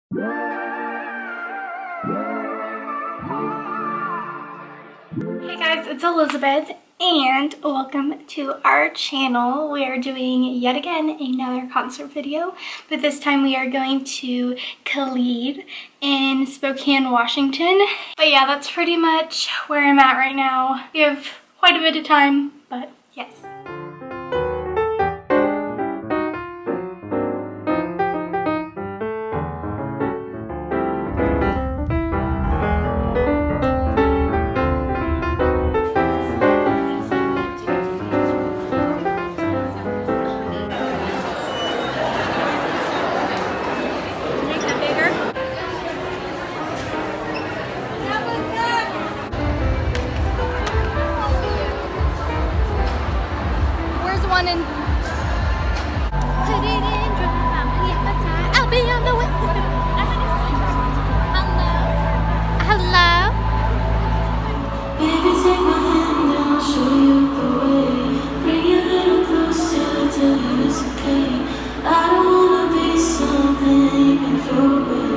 Hey guys, it's Elizabeth and welcome to our channel. We are doing yet again another concert video, but this time we are going to Khalid in Spokane, Washington. But yeah, that's pretty much where I'm at right now. We have quite a bit of time, but yes. One and put it in dry. I'll be on the way. Hello. Baby, take my hand, I'll show you the way. Bring it a little closer, tell you it's okay. I don't wanna be something you can throw away.